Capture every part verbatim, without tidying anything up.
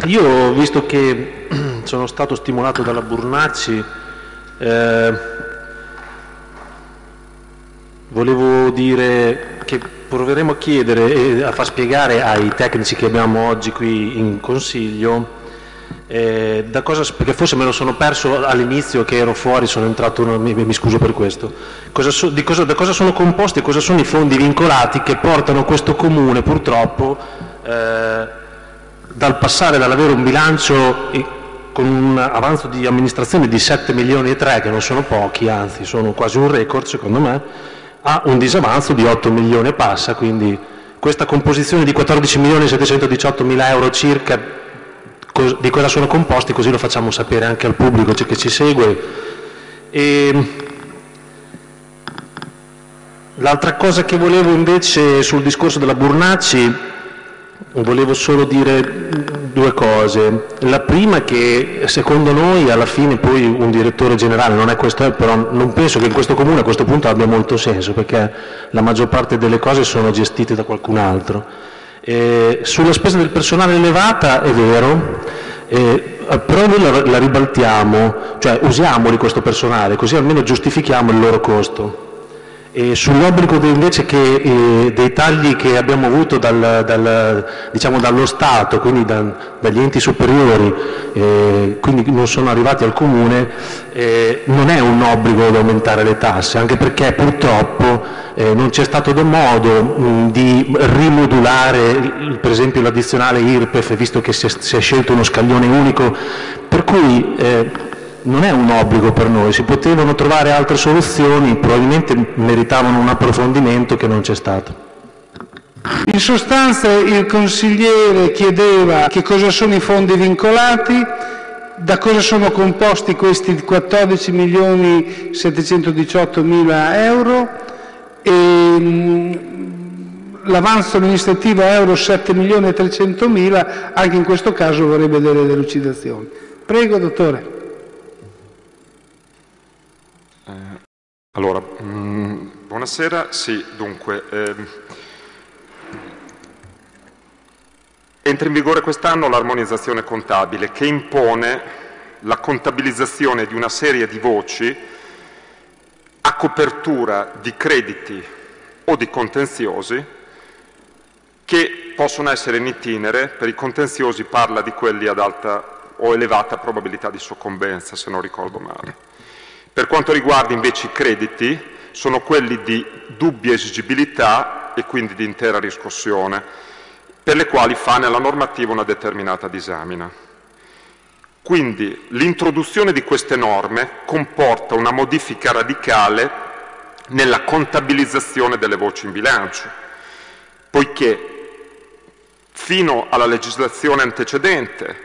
Io ho visto che sono stato stimolato dalla Burnacci, eh, volevo dire che proveremo a chiedere e a far spiegare ai tecnici che abbiamo oggi qui in Consiglio, eh, da cosa, perché forse me lo sono perso all'inizio che ero fuori, sono entrato, mi, mi scuso per questo, cosa so, di cosa, da cosa sono composti e cosa sono i fondi vincolati che portano questo Comune purtroppo eh, dal passare dall'avere un bilancio con un avanzo di amministrazione di sette milioni e tre, che non sono pochi, anzi sono quasi un record secondo me, a un disavanzo di otto milioni e passa, quindi questa composizione di quattordici milioni settecentodiciotto mila euro circa, di cosa sono composti, così lo facciamo sapere anche al pubblico che ci segue. E l'altra cosa che volevo invece sul discorso della Burnacci, volevo solo dire due cose. La prima è che secondo noi alla fine poi un direttore generale, non è questo, però non penso che in questo Comune a questo punto abbia molto senso, perché la maggior parte delle cose sono gestite da qualcun altro. Eh, sulla spesa del personale elevata è vero, eh, però noi la, la ribaltiamo, cioè usiamoli questo personale, così almeno giustifichiamo il loro costo. E sull'obbligo invece che, eh, dei tagli che abbiamo avuto dal, dal, diciamo dallo Stato, quindi da, dagli enti superiori, eh, quindi non sono arrivati al Comune, eh, non è un obbligo di aumentare le tasse, anche perché purtroppo eh, non c'è stato modo mh, di rimodulare per esempio l'addizionale I R P E F, visto che si è, si è scelto uno scaglione unico, per cui eh, non è un obbligo per noi, si potevano trovare altre soluzioni, probabilmente meritavano un approfondimento che non c'è stato. In sostanza il consigliere chiedeva che cosa sono i fondi vincolati, da cosa sono composti questi quattordici milioni settecentodiciotto mila euro, e l'avanzo amministrativo a euro sette milioni e trecento mila, anche in questo caso vorrebbe delle delucidazioni. Prego, dottore. Allora, mh, buonasera. Sì, dunque, ehm, entra in vigore quest'anno l'armonizzazione contabile che impone la contabilizzazione di una serie di voci a copertura di crediti o di contenziosi che possono essere in itinere. Per i contenziosi parla di quelli ad alta o elevata probabilità di soccombenza, se non ricordo male. Per quanto riguarda invece i crediti, sono quelli di dubbia esigibilità e quindi di intera riscossione, per le quali fa nella normativa una determinata disamina. Quindi l'introduzione di queste norme comporta una modifica radicale nella contabilizzazione delle voci in bilancio, poiché fino alla legislazione antecedente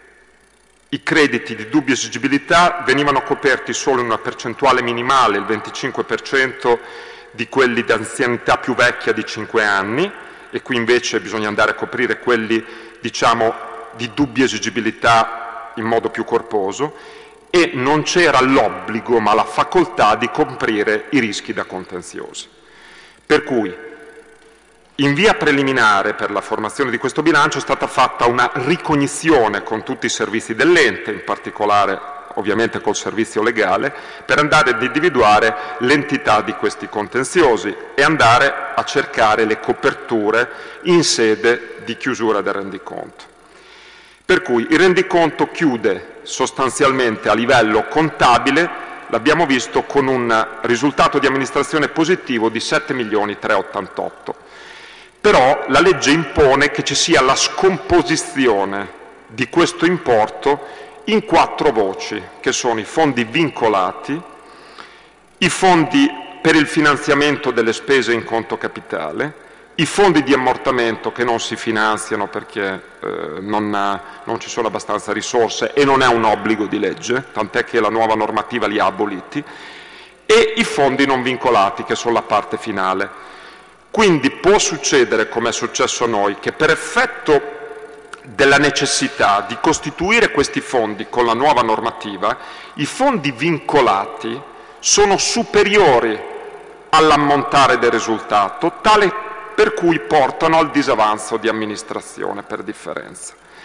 i crediti di dubbia esigibilità venivano coperti solo in una percentuale minimale, il venticinque per cento di quelli di anzianità più vecchia di cinque anni, e qui invece bisogna andare a coprire quelli, diciamo, di dubbia esigibilità in modo più corposo, e non c'era l'obbligo ma la facoltà di coprire i rischi da contenziosi. Per cui in via preliminare per la formazione di questo bilancio è stata fatta una ricognizione con tutti i servizi dell'ente, in particolare ovviamente col servizio legale, per andare ad individuare l'entità di questi contenziosi e andare a cercare le coperture in sede di chiusura del rendiconto. Per cui il rendiconto chiude sostanzialmente a livello contabile, l'abbiamo visto, con un risultato di amministrazione positivo di sette milioni trecentottantotto. Però la legge impone che ci sia la scomposizione di questo importo in quattro voci, che sono i fondi vincolati, i fondi per il finanziamento delle spese in conto capitale, i fondi di ammortamento che non si finanziano perché eh, non, ha, non ci sono abbastanza risorse e non è un obbligo di legge, tant'è che la nuova normativa li ha aboliti, e i fondi non vincolati, che sono la parte finale. Quindi può succedere, come è successo a noi, che per effetto della necessità di costituire questi fondi con la nuova normativa, i fondi vincolati sono superiori all'ammontare del risultato, tale per cui portano al disavanzo di amministrazione per differenza.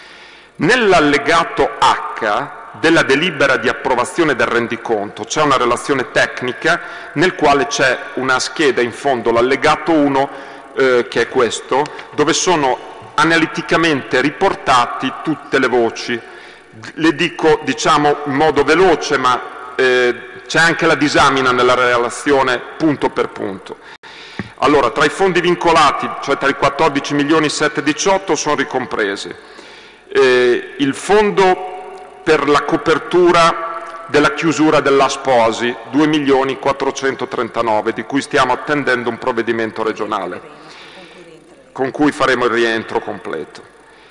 Nell'allegato H della delibera di approvazione del rendiconto c'è una relazione tecnica nel quale c'è una scheda in fondo, l'allegato uno, eh, che è questo, dove sono analiticamente riportati tutte le voci. Le dico, diciamo, in modo veloce, ma eh, c'è anche la disamina nella relazione punto per punto. Allora, tra i fondi vincolati, cioè tra i quattordici milioni settecentodiciotto, sono ricompresi eh, il fondo per la copertura della chiusura dell'A S P O S I, due milioni quattrocentotrentanove, di cui stiamo attendendo un provvedimento regionale, con cui faremo il rientro completo.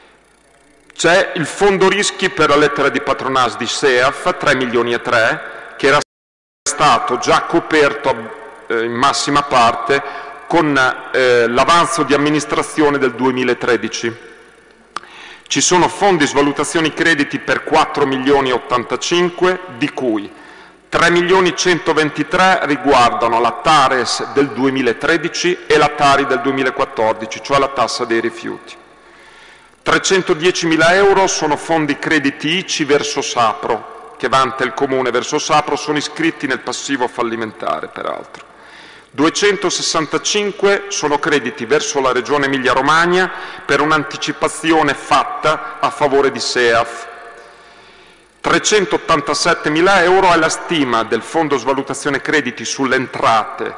C'è il fondo rischi per la lettera di patronage di S E A F, tre milioni e tre, che era stato già coperto eh, in massima parte con eh, l'avanzo di amministrazione del duemilatredici. Ci sono fondi svalutazioni crediti per quattro milioni e ottantacinque, di cui tre milioni centoventitré riguardano la Tares del duemilatredici e la Tari del duemilaquattordici, cioè la tassa dei rifiuti. trecentodiecimila euro sono fondi crediti I C I verso Sapro, che vanta il Comune verso Sapro, sono iscritti nel passivo fallimentare peraltro. duecentosessantacinque sono crediti verso la Regione Emilia-Romagna per un'anticipazione fatta a favore di S E A F. trecentottantasettemila euro è la stima del Fondo Svalutazione Crediti sulle entrate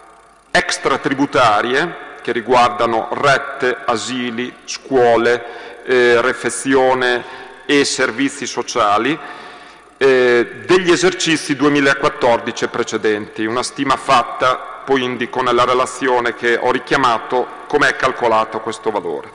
extratributarie che riguardano rette, asili, scuole, eh, refezione e servizi sociali eh, degli esercizi duemilaquattordici e precedenti. Una stima fatta, poi indico nella relazione che ho richiamato come è calcolato questo valore.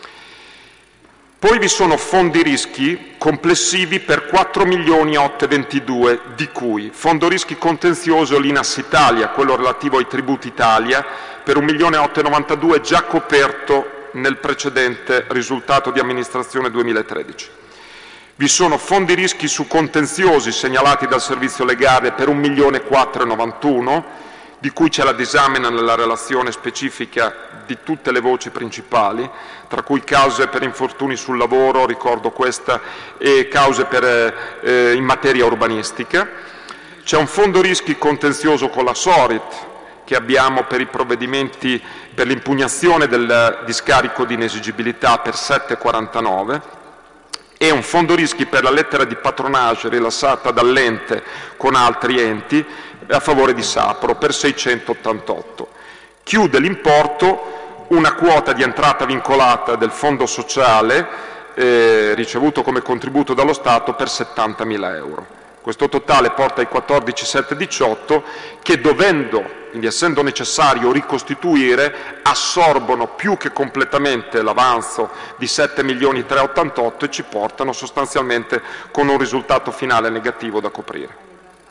Poi vi sono fondi rischi complessivi per quattro milioni ottocentoventidue, di cui fondo rischi contenzioso l'I N A S Italia, quello relativo ai tributi Italia, per un milione ottocentonovantadue già coperto nel precedente risultato di amministrazione duemilatredici. Vi sono fondi rischi su contenziosi segnalati dal servizio legale per un milione quattrocentonovantuno, di cui c'è la disamina nella relazione specifica di tutte le voci principali, tra cui cause per infortuni sul lavoro, ricordo questa, e cause per, eh, in materia urbanistica. C'è un fondo rischi contenzioso con la Sorit, che abbiamo per i provvedimenti per l'impugnazione del discarico di inesigibilità per sette virgola quarantanove, e un fondo rischi per la lettera di patronage rilassata dall'ente con altri enti a favore di Sapro per seicentottantotto. Chiude l'importo una quota di entrata vincolata del fondo sociale eh, ricevuto come contributo dallo Stato per settantamila euro. Questo totale porta ai quattordici milioni settecentodiciotto che, dovendo, quindi essendo necessario ricostituire, assorbono più che completamente l'avanzo di sette milioni trecentottantotto e ci portano sostanzialmente con un risultato finale negativo da coprire.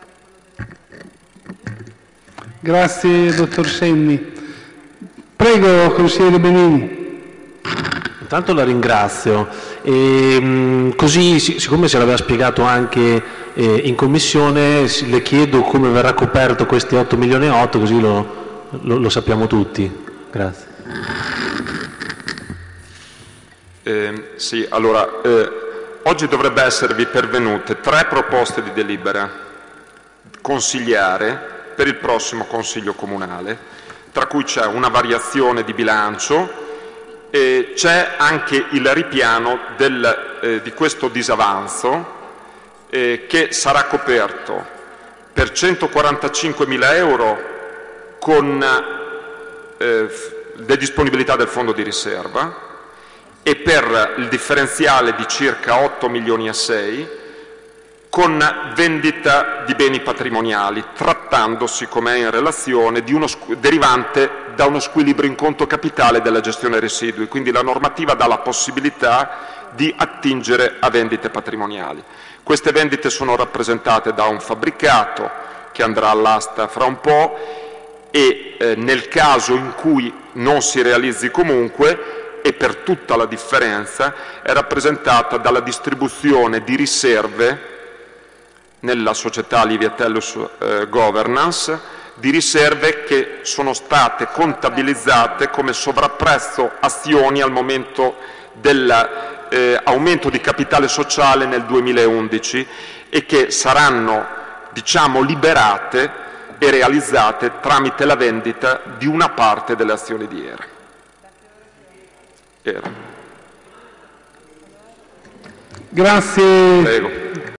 Grazie, dottor Senni. Prego, consigliere Benini. Intanto la ringrazio. E, mh, così, siccome se l'aveva spiegato anche eh, in commissione, le chiedo come verrà coperto questi otto milioni e otto, così lo, lo, lo sappiamo tutti. Grazie. Eh, sì, allora, eh, oggi dovrebbe esservi pervenute tre proposte di delibera consigliare per il prossimo Consiglio Comunale, tra cui c'è una variazione di bilancio e c'è anche il ripiano del, eh, di questo disavanzo eh, che sarà coperto per centoquarantacinquemila euro con eh, le disponibilità del fondo di riserva e per il differenziale di circa otto milioni e sei con vendita di beni patrimoniali, trattandosi, come è in relazione, di uno derivante da uno squilibrio in conto capitale della gestione residui, quindi la normativa dà la possibilità di attingere a vendite patrimoniali. Queste vendite sono rappresentate da un fabbricato che andrà all'asta fra un po' e eh, nel caso in cui non si realizzi comunque, e per tutta la differenza, è rappresentata dalla distribuzione di riserve nella società Liviatellus eh, Governance, di riserve che sono state contabilizzate come sovrapprezzo azioni al momento della eh, aumento di capitale sociale nel duemilaundici e che saranno, diciamo, liberate e realizzate tramite la vendita di una parte delle azioni di Era. Era. Grazie. Prego.